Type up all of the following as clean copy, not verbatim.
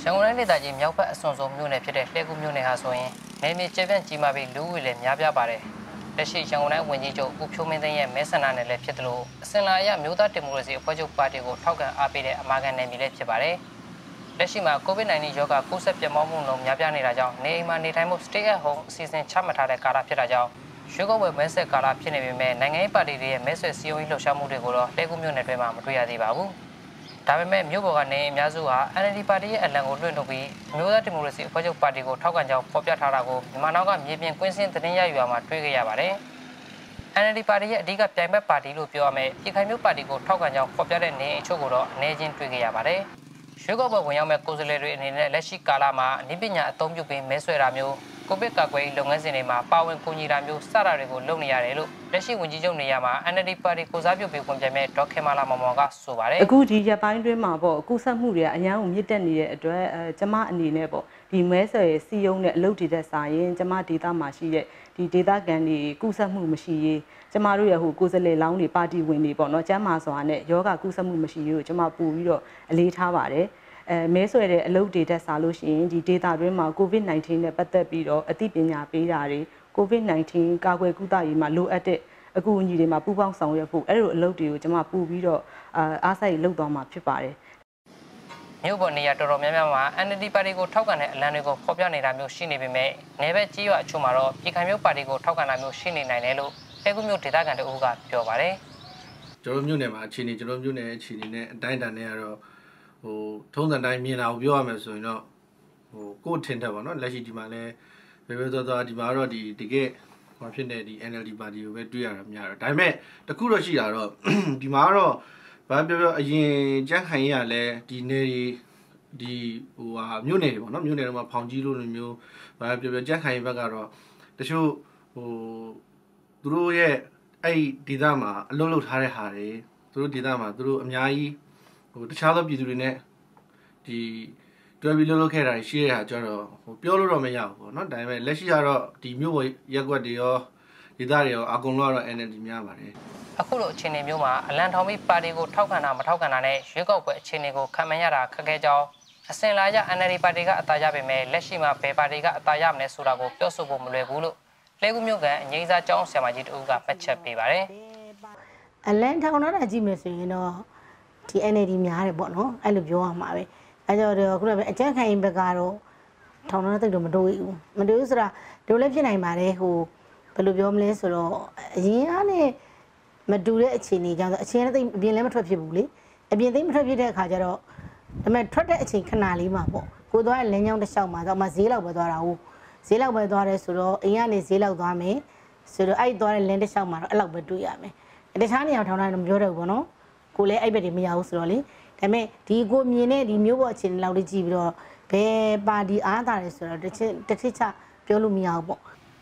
ရန်ကုန်တိုင်းဒေသကြီးမြောက်ဘက်အစွန်ဆုံးမြို့နယ်ဖြစ်တဲ့လှဲကူးမြို့နယ်ဟာဆိုရင်နယ်မြေကျယ်ပြန့်ကြီးမားပြီးလူဦးရေလည်းများပြားပါတယ်။လက်ရှိရန်ကုန်တိုင်းဝန်ကြီးချုပ်ဦးဖြိုးမင်းသိန်းရဲ့မဲဆန္ဒနယ်လည်းဖြစ်သလိုအစင်လာအရမျိုးသားဒီမိုကရေစီအဖွဲ့ချုပ်ပါတီကိုထောက်ခံအားပေးတဲ့အမာခံနယ်မြေလည်းဖြစ်ပါတယ်။လက်ရှိမှာ COVID-19 ရောဂါကူးစက်ပြန့်ပွားမှုနှုန်းများပြားနေတာကြောင့်နေအိမ်မှာနေထိုင်မှု stay at home အစီအစဉ်ချမှတ်ထားတဲ့ကာလဖြစ်တာကြောင့်ရွှေကုန်းဝယ်မဲဆက်ကာလဖြစ်နေပေမဲ့နိုင်ငံရေးပါတီတွေရဲ့မဲဆွယ်စည်းရုံးရေးလှုပ်ရှားမှုတွေကိုတော့လှဲကူးမြို့နယ်တွင်မှမတွေ့ရသေးပါဘူး။ဒါပေမဲ့မြို့ပေါ်ကနေအများစုဟာ NLD ပါတီရဲ့အလံကိုလွှင့်ထုတ်ပြီးမျိုးသားဒီမိုကရေစီအဖွဲ့ချုပ်ပါတီကိုထောက်ခံကြောင်းဖော်ပြထားတာကိုမြန်မာနောက်ကမြေပြင်ကွင်းစင်းသတင်းရယူရမှာတွေ့ခဲ့ရပါတယ်။ NLD ပါတီရဲ့အဓိကပြိုင်ဘက်ပါတီလို့ပြောရမယ်ပြည်ခိုင်မြို့ပါတီကိုထောက်ခံကြောင်းဖော်ပြတဲ့နေအချို့ကိုတော့အနေချင်းတွေ့ခဲ့ရပါတယ်။ရွှေကုန်းဘဝင်ရောက်မဲ့ကိုယ်စားလှယ်တွေအနေနဲ့လက်ရှိကာလမှာအနည်းပညာအသုံးပြုပြီးမဲဆွဲတာမျိုးကိုဗစ်ကာကွယ်ရေးလုပ်ငန်းစဉ်တွေမှာပါဝင်ကူညီတာမျိုးစတာတွေကိုလုပ်နေရတယ်လို့လက်ရှိဝန်ကြီးချုပ်နေရာမှာ NLD ပါတီကိုစားပြုပြီးဝင်ပြိုင်မဲ့ဒေါက်ခင်မာလာမောင်မောင်ကဆိုပါတယ်အခုဒီရက်ပိုင်းတွင်းမှာပေါ့အကူဆက်မှုတွေကအများကိုမြင့်တက်နေတဲ့အတွက်ကျမအနေနဲ့ပေါ့ဒီမဲဆွယ်စီယုံနဲ့အလုပ်တွေတက်စားရင်ကျမဒေသမှာရှိတဲ့ဒီဒေသခံတွေကူးဆက်မှုမရှိရေးကျမတို့ရဲ့ဟိုကိုယ်စားလှယ်လောင်းတွေပါတီဝင်တွေပေါ့နော်ကျမ်းမာစွာနဲ့ယောဂကူးဆက်မှုမရှိရေးကိုကျမပို့ပြီးတော့အလေးထားပါတယ်မဲဆွဲတဲ့အလုပ်တွေတက်စားလို့ရှိရင်ဒီဒေတာတွင်းမှာ COVID-19 နဲ့ပတ်သက်ပြီးတော့အသိပညာပေးတာတွေ COVID-19 ကာကွယ်ကုသရေးမှာလိုအပ်တဲ့အကူအညီတွေမှာပူးပေါင်းဆောင်ရွက်ဖို့အဲ့လိုအလုပ်တွေကိုကျွန်မပို့ပြီးတော့အားစိုက်လုပ်သွားမှာဖြစ်ပါတယ်မြို့ပေါ်နေရာတော်တော်များများမှာ NLD ပါတီကိုထောက်ခံတဲ့အလံတွေကိုဖော်ပြနေတာမျိုးရှိနေပေမဲ့နယ်ဘက်ကြီးရွာအချို့မှာတော့ပြည်ခိုင်မြို့ပါတီကိုထောက်ခံတာမျိုးရှိနေနိုင်တယ်လို့တဲကူမြို့ဒေသခံတို့ကပြောပါတယ်ကျွန်တော်မြို့နယ်မှာအခြေအနေကျွန်တော်မြို့နယ်အခြေအနေနဲ့အတိုင်းအတာနဲ့ကတော့ဟိုထုံးစံတိုင်းမြင်တာကိုပြောရမယ်ဆိုရင်တော့ဟိုကို့ထင်တယ်ပေါ့နော်လက်ရှိဒီမှာလဲဘယ်သွားဒီမှာတော့ဒီတကယ်ဟောဖြစ်နေဒီ NLD ပါတီကိုပဲတွေ့ရတာများတော့ဒါပေမဲ့တခုတော့ရှိတာတော့ဒီမှာတော့ဘာပြောအရင်ကြမ်းခိုင်ရလဲဒီနေဒီဟိုဟာမြို့နယ်တွေပေါ့နော်မြို့နယ်တွေမှာဖောင်ကြီးလို့မျိုးဘာပြောကြမ်းခိုင်ဘက်ကတော့တချို့ဟိုသူတို့ရဲ့အဲ့ဒေသမှာအလုပ်လုပ်ထားတဲ့ဟာတွေသူတို့ဒေသမှာသူတို့အများကြီးဟိုတခြားသောပြည်သူတွေနဲ့ဒီတွဲပြီးလှုပ်ခဲ့တာရှိရတာကြတော့ဟိုပြောလို့တော့မရဘူးပေါ့နော်ဒါပေမဲ့လက်ရှိကတော့ဒီမြို့ပေါ်ရက်ကွက်တွေရောဒေသတွေရောအကုန်လုံးကတော့ NLD များပါတယ်အခုလိုအခြေအနေမျိုးမှာအလံထောင်ပြီးပါတီကိုထောက်ခံတာမထောက်ခံတာနဲ့ရွေးကောက်ပွဲအခြေအနေကိုခံမှန်းရတာခက်ခဲကြောင်းအစင်လာရ NLD ပါတီကအသာရပေမဲ့လက်ရှိမှာဘယ်ပါတီကအသာရမလဲဆိုတာကိုပြောဆိုဖို့မလွယ်ဘူးလို့လဲကူမျိုးကအငိမ့်စားကျောင်းဆရာမကြီးတို့ကပတ်ချက်ပေးပါတယ်အလံထောင်တော့ကြည့်မယ်ဆိုရင်တော့ဒီ NLD များတယ်ပေါ့နော်အဲ့လိုပြောရမှာပဲအဲကြောင့်ခုနကအကြမ်းခိုင်ဘက်ကတော့ထောင်တော့တိတ်တော့မတွေ့ဘူးဆိုတာတို့လည်းဖြစ်နိုင်ပါတယ်ဟိုဘယ်လိုပြောမလဲဆိုတော့အရင်ကနဲ့မတူတဲ့အခြေအနေကြောင့်အခြေအနေသိအပြင်လည်းမထွက်ဖြစ်ဘူးလေအပြင်သိမထွက်ဖြစ်တဲ့အခါကျတော့ဒါပေမဲ့ထွက်တဲ့အချိန်ခဏလေးမှာပေါ့ကိုသွားတဲ့လမ်းကြောင်းတစ်လျှောက်မှာတော့မှဈေးလောက်ပဲသွားတာဟုတ်ဈေးလောက်ပဲသွားတယ်ဆိုတော့အိမ်ကနေဈေးလောက်သွားမယ်ဆိုတော့အဲ့သွားတဲ့လမ်းတစ်လျှောက်မှာတော့အဲ့လောက်ပဲတွေ့ရမယ်တခြားနေရာထောင်တာတော့မပြောတော့ဘူးပေါ့နော်ကိုလည်းအဲ့ဘက်တွေမရဘူးဆိုတော့လေဒါပေမဲ့ဒီကိုမြင်တဲ့ဒီမျိုးပေါ်အခြေအနေလောက်လေးကြည့်ပြီးတော့ဘယ်ပါတီအားသာတယ်ဆိုတော့တစ်ချပြောလို့မရဘူးပေါ့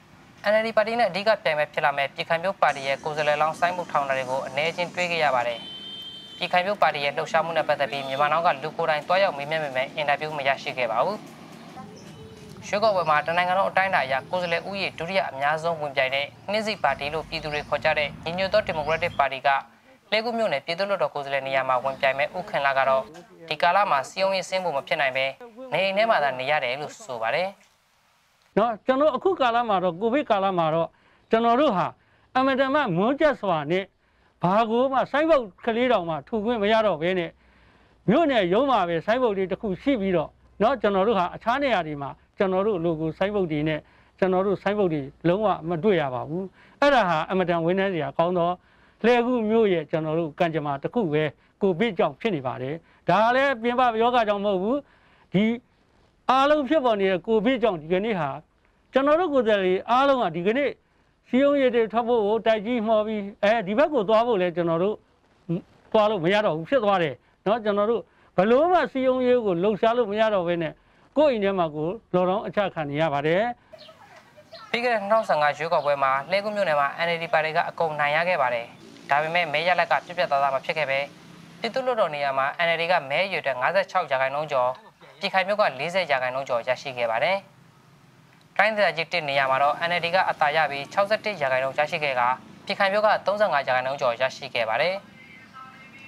NLD ပါတီနဲ့အဓိကပြိုင်ပွဲဖြစ်လာမဲ့ပြည်ခိုင်မြို့ပါတီရဲ့ကိုယ်စားလှယ်လောင်းစိုင်းမှုထောင်တာတွေကိုအနေချင်းတွေးခဲ့ရပါတယ်ပြည်ခိုင်မြို့ပါတီရဲ့လှုပ်ရှားမှုနဲ့ပတ်သက်ပြီးမြန်မာနောက်ကလူကိုယ်တိုင်တွားရောက်မေးမြန်းပေမဲ့အင်တာဗျူးမရရှိခဲ့ပါဘူးရွှေကောက်ပွဲမှာတနိုင်ငံလုံးအတိုင်းအတာအရကိုယ်စားလှယ်ဦးရေဒုတိယအများဆုံးဝင်ပြိုင်တဲ့နှင်းစီပါတီလို့ပြည်သူတွေခေါ်ကြတဲ့ညီညွတ်သောဒီမိုကရက်တစ်ပါတီကလဲကူမြို့နယ်ပြည်သူ့လွှတ်တော်ကိုယ်စားလှယ်နေရာမှာဝင်ပြိုင်မဲ့ဦးခင်လာကတော့ဒီကာလမှာစီယုံရေးဆင်းဖို့မဖြစ်နိုင်ပဲနေအိမ်ထဲမှာသာနေရတယ်လို့ဆိုပါတယ်နော်ကျွန်တော်အခုကာလမှာတော့ကိုဗစ်ကာလမှာတော့ကျွန်တော်တို့ဟာအမတန်မှမွန်းကျက်စွာနဲ့ဘာကိုမှစိုင်းပုတ်ကလေးတောင်မှထူခွင့်မရတော့ဘဲနဲ့မြို့နယ်ရုံးမှာပဲစိုင်းပုတ်တွေတစ်ခုရှိပြီးတော့နော်ကျွန်တော်တို့ဟာအခြားနေရာတွေမှာကျွန်တော်တို့လိုကိုစိုင်းပုတ်တွေနဲ့ကျွန်တော်တို့စိုင်းပုတ်တွေလုံးဝမတွေ့ရပါဘူးအဲ့ဒါဟာအမတန်ဝင်းနှန်းစရာကောင်းတော့လှဲကူမြို့ရဲ့ကျွန်တော်တို့ကံကြမ္မာတစ်ခုပဲကိုဗစ်ကြောင့်ဖြစ်နေပါတယ်ဒါလည်းပြင်ပယောဂကြောင့်မဟုတ်ဘူးဒီအားလုံးဖြစ်ပေါ်နေတဲ့ကိုဗစ်ကြောင့်ဒီကနေ့ဟာကျွန်တော်တို့ကိုယ်စားလှယ်အားလုံးကဒီကနေ့စီယုံရည်တွေထွက်ဖို့တိုက်ကြီးမှော်ပြီးဒီဘက်ကိုသွားဖို့လဲကျွန်တော်တို့သွားလို့မရတော့ဘူးဖြစ်သွားတယ်เนาะကျွန်တော်တို့ဘလို့မှစီယုံရည်ကိုလှုပ်ရှားလို့မရတော့ဘဲနဲ့ကိုယ့်အိမ်ထဲမှာကိုလော်တောင်းအချခံနေရပါတယ်ပြီးခဲ့တဲ့2015ရွေးကောက်ပွဲမှာလဲကူမြို့နယ်မှာ NLD ပါတီကအကုန်နိုင်ရခဲ့ပါတယ်ဒါပေမဲ့မဲရလက်ကပြပြသားသားမဖြစ်ခဲ့ပဲပြည်သူ့လွှတ်တော်နေရာမှာ NLD ကမဲရွေတဲ့56ရာခိုင်နှုန်းကျော်ပြည်ခိုင်မြို့က40ရာခိုင်နှုန်းကျော်ရရှိခဲ့ပါတယ်တိုင်းဒေသကြီး1နေရာမှာတော့ NLD ကအသာရပြီး61ရာခိုင်နှုန်းရရှိခဲ့ကပြည်ခိုင်မြို့က35ရာခိုင်နှုန်းကျော်ရရှိခဲ့ပါတယ်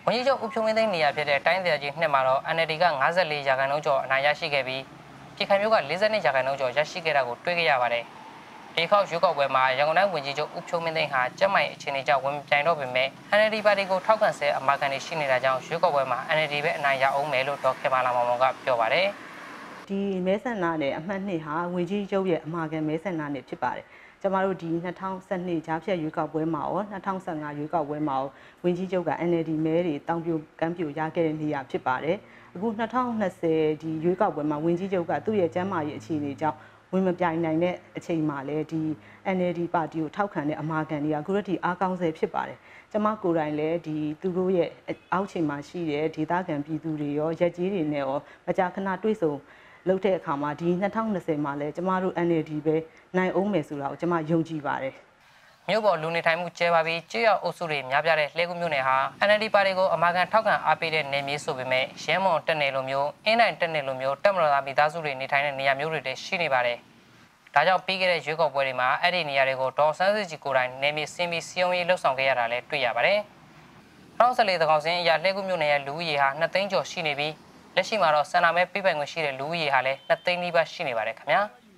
ဝန်ကြီးချုပ်ဦးဖြိုးမင်းသိန်းနေရာဖြစ်တဲ့တိုင်းဒေသကြီးနှစ်မှာတော့ NLD က54ရာခိုင်နှုန်းကျော်အနိုင်ရရှိခဲ့ပြီးပြည်ခိုင်မျိုးက42ရာခိုင်နှုန်းကျော်ရရှိခဲ့တာကိုတွေ့ခဲ့ရပါတယ်။ဒီခေါက်ရွေးကောက်ပွဲမှာရန်ကုန်တိုင်းဝန်ကြီးချုပ်ဦးဖြိုးမင်းသိန်းဟာကျန်းမာရေးအခြေအနေကြောင့်ဝင်ပြိုင်တော့ပေမဲ့ NLD ပါတီကိုထောက်ခံဆဲအမာခံတွေရှိနေတာကြောင့်ရွေးကောက်ပွဲမှာ NLD ပဲအနိုင်ရအောင်မယ်လို့ဒေါ်ခင်မာလာမောင်ကပြောပါတယ်။ဒီမဲဆန္ဒနယ်အမှတ်2ဟာဝန်ကြီးချုပ်ရဲ့အမာခံမဲဆန္ဒနယ်ဖြစ်ပါတယ်။ကျမတို့ဒီ2012ကြားဖြတ်ရွေးကောက်ပွဲမှာရော2015ရွေးကောက်ပွဲမှာရောဝန်ကြီးချုပ်က NLD မဲတွေတောင်ပြိုကမ်းပြိုရခဲ့တဲ့နေရာဖြစ်ပါတယ်။အခု2020ဒီရွေးကောက်ပွဲမှာဝန်ကြီးချုပ်ကသူ့ရဲ့ကျန်းမာရေးအခြေအနေကြောင့်ဝင်မပြိုင်နိုင်တဲ့အချိန်မှာလည်းဒီ NLD ပါတီကိုထောက်ခံတဲ့အမာခံတွေကအခုထိအားကောင်းဆဲဖြစ်ပါတယ်။ကျမကိုယ်တိုင်လည်းဒီသူတို့ရဲ့အောက်ခြေမှာရှိတဲ့ဒေသခံပြည်သူတွေရောရက်ကြီးတွေနဲ့ရောမကြာခဏတွေ့ဆုံလုပ်တဲ့အခါမှာဒီ2020မှာလည်းကျမတို့ NLD ပဲနိုင်အောင်မယ်ဆိုတာကိုကျမယုံကြည်ပါတယ်။မြို့ပေါ်လူနေထိုင်မှုကျဲပါပြီးကြေးရောက်အုပ်စုတွေများပြားတဲ့လှဲကူးမြို့နယ်ဟာ NLD ပါတီကိုအမာခံထောက်ခံအားပေးတဲ့နယ်မြေဆိုပေမဲ့ရဲမွန်တက်နယ်လိုမျိုးအင်းနိုင်တက်နယ်လိုမျိုးတက်မတော်သားမိသားစုတွေနေထိုင်တဲ့နေရာမျိုးတွေတည်းရှိနေပါတယ်။ဒါကြောင့်ပြီးခဲ့တဲ့ရွေးကောက်ပွဲတွေမှာအဲ့ဒီနေရာတွေကိုဒေါ်ဆန်းစစ်ကြီးကိုယ်တိုင်နယ်မြေစင်းပြီးစီယုံရေးလှုပ်ဆောင်ခဲ့ရတာလည်းတွေ့ရပါတယ်။2014သကောင်စင်းအရာလှဲကူးမြို့နယ်ရဲ့လူဦးရေဟာ2သိန်းကျော်ရှိနေပြီးလက်ရှိမှာတော့စန္ဒမဲပြပိုင်ခွင့်ရှိတဲ့လူဦးရေဟာလည်း2သိန်းနီးပါးရှိနေပါတယ်ခင်ဗျာ။